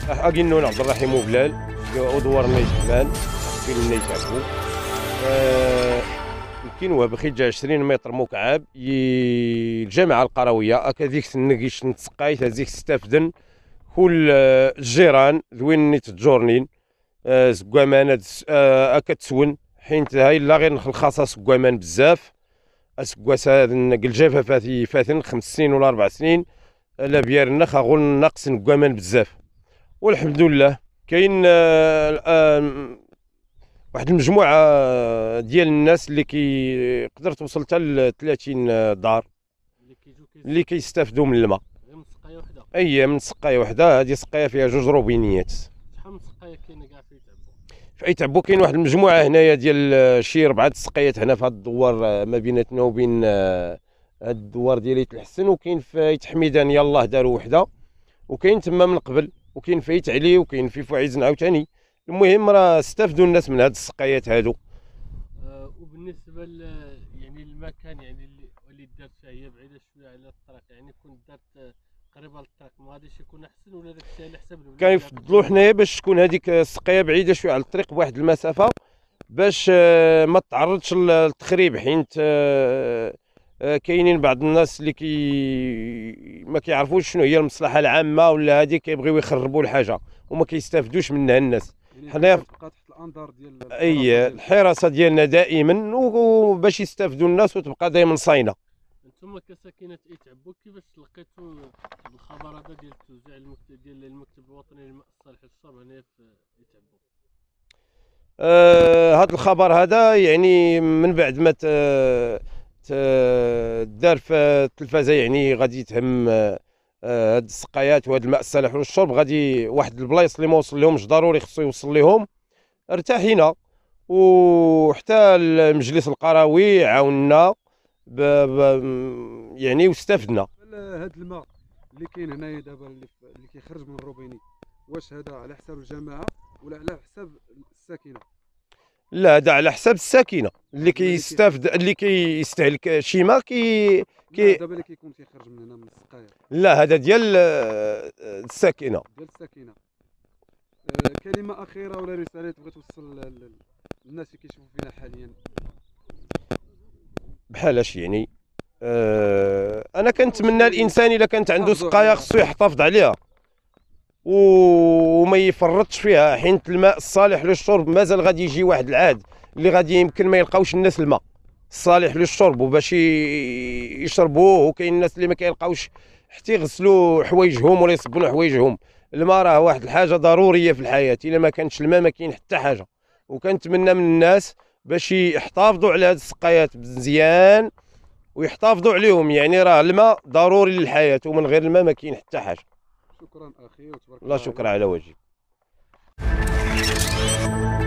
أكينون عبد الرحيم وبلال أدوار نيت بلال فين نيت عبو يمكن هو بخيجة 20 متر مكعب الجامعة القروية أكاديك سنقيش نتسقايت هذيك ستافدن كل الجيران ذوين نيت تجورنين زكوامان أكتسون حين هاي لا غير نخلصها زكوامان بزاف أسكواس هذا الجافة فاتن 5 سنين ولا 4 سنين لا بيارنا خاغول ناقص زكوامان بزاف والحمد لله كاين واحد المجموعة ديال الناس اللي قدرت توصل حتى ل 30 دار اللي كيستافدوا من الماء غير من سقايه وحده. اي من سقايه وحده. هذه سقايه فيها 2 روبينيات. شحال من سقايه كاينه كاع في تعبو؟ في اي تعبو كاين واحد المجموعه هنايا ديال شي 4 سقايات هنا في هذا الدوار ما بيناتنا وبين هذا الدوار ديال يتحسن. وكاين في ايت حميدان يلاه داروا وحده وكاين تما من قبل وكاين في ايت علي وكاين في فعيزن عاوتاني. المهم راه استافدوا الناس من هاد السقايات هادو. وبالنسبه يعني المكان يعني اللي دارت فيها هي بعيده شويه على الطريق، يعني كون دارت قريبه للطريق ما غاديش يكون احسن ولا داك الشيء على حساب الولاد؟ كنفضلوا حنايا باش تكون هذيك السقايه بعيده شويه على الطريق بواحد المسافه باش ما تعرضش للتخريب. حيت كاينين بعض الناس اللي ما كيعرفوش شنو هي المصلحه العامه ولا هذه كيبغيو يخربوا الحاجه وما كيستافدوش منها الناس. حنايا تبقى تحت الانظار ديال الحراسه ديالنا دائما وباش يستافدوا الناس وتبقى دائما صاينه. انتم كساكنه اي تعبو كيفاش لقيتوا الخبر هذا ديال توزيع المكتب الوطني للماء الصالح للشرب هنا في اي تعبو؟ هذا الخبر هذا يعني من بعد ما دار في التلفازه يعني غادي يتهم هاد السقايات وهاد الماء الصالح للشرب غادي واحد البلايص اللي ما وصل لهمش ضروري خصو يوصل لهم. ارتاحينا وحتى المجلس القروي عاوننا يعني واستفدنا. هاد الماء اللي كاين هنايا دابا اللي كيخرج من الروبيني واش هذا على حساب الجماعه ولا على حساب الساكنه؟ لا هذا على حساب الساكنه اللي كيستافد اللي كيستهلك شي ماء دابا اللي كيكون كيخرج من هنا من السقايه. لا هذا ديال الساكنه. كلمه اخيره ولا رساله تبغي توصل للناس اللي كيشوفوا فينا حاليا؟ بحال اش يعني انا كنتمنى الانسان الا كانت عنده سقايه خصو يحتفظ عليها وما يفرطش فيها. حيت الماء الصالح للشرب مازال غادي يجي واحد العهد اللي غادي يمكن ما يلقاوش الناس الماء الصالح للشرب وباش يشربوه. وكاين الناس اللي ما كيلقاوش حتى يغسلوا حوايجهم ولا يصبنوا حوايجهم. الماء راه واحد الحاجه ضروريه في الحياه. الا ما كانش الماء ما كاين حتى حاجه. وكنتمنى من الناس باش يحتفظوا على هذه السقايات مزيان ويحتفظوا عليهم. يعني راه الماء ضروري للحياه ومن غير الماء ما كاين حتى حاجه. شكرا اخي وتبارك الله. شكرا على واجب.